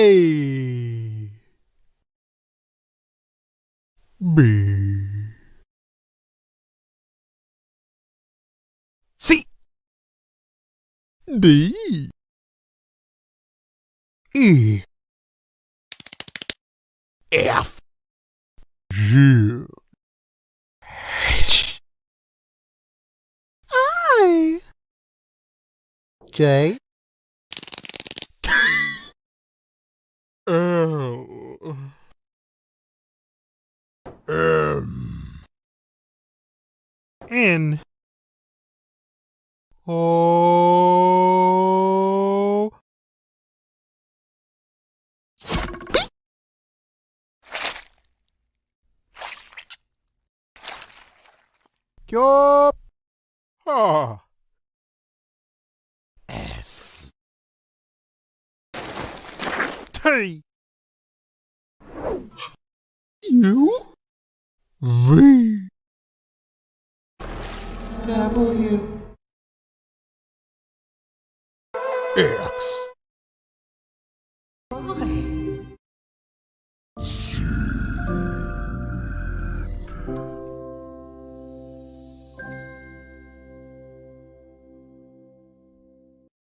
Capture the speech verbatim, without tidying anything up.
A B C D E F G H I J L M N O Yup. Ah. S T U V W X Y